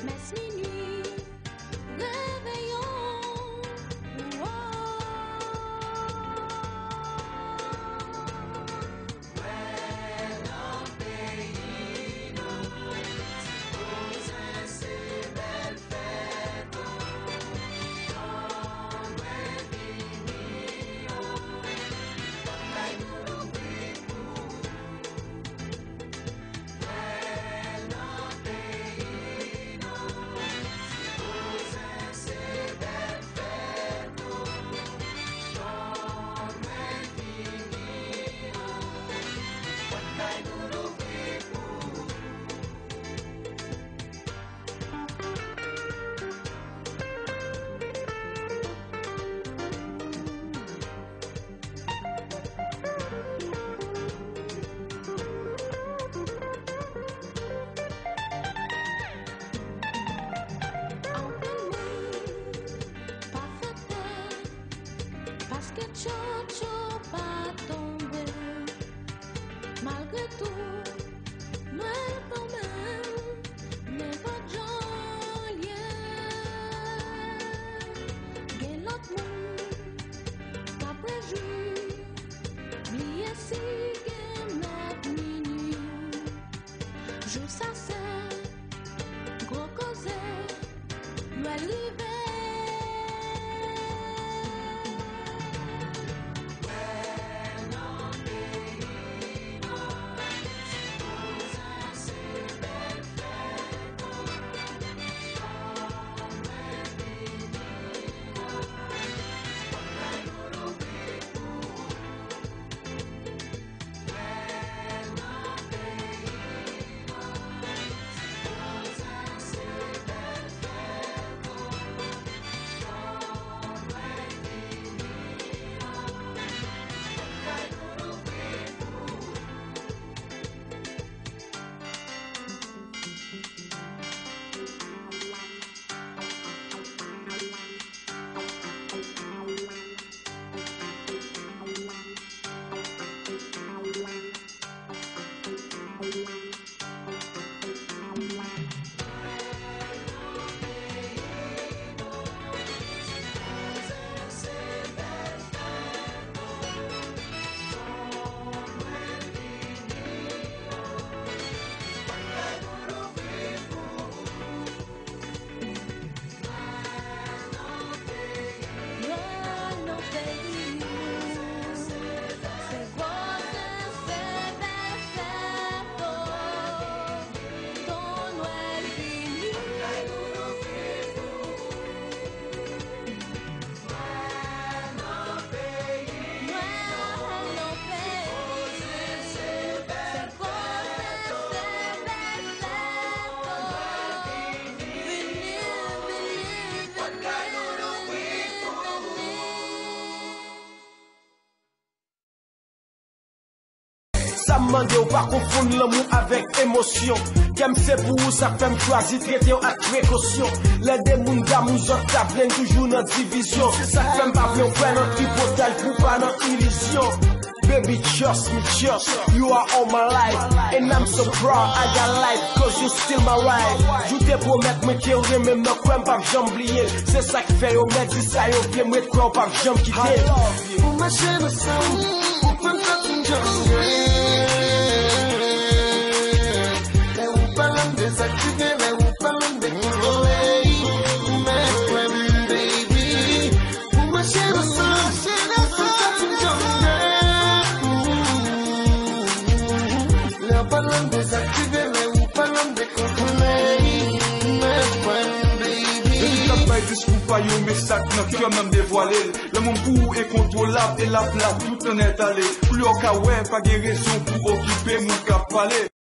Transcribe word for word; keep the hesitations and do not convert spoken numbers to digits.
Messe minuit, réveillons. Oh. Parce que Chocho pas tombé, malgré tout, moi quand même, n'est pas jolien. Gen l'autre monde, qu'a préju, lié si gen notre minuit. Jour ça c'est, gros causé, nous l'hiver. Ça m'mande ou pas confondre l'amour avec émotion. Qu'aime c'est pour vous, ça fait me choisir, traiter avec précaution. Les démons d'amour, autres ta viennent toujours dans division. Ça fait pas bien faire notre hypothèse pour pas notre illusion. Baby, trust me, trust, you are all my life. And I'm so proud, I got life, cause you still my wife. You te promets me qu'il y même non quoi pas j'oublier. C'est ça qui fait au mettre ça au pied, me quoi pas jamais quitter. Pour ma chaîne sang, pour prendre ta jungle. Les ou parlent désactiver, les ou parlent décontrôler. Mais toi, baby, pour ma chaîne sang, pour prendre ta jungle. Les ou parlent désactiver, les ou parlent décontrôler. Mais toi, baby. Discours pas yo mais ça notre cœur même dévoilé. Le monde pour est contrôlable et la place tout en est allé. Plus au cas ouais pas de raison pour occuper mon cap palais.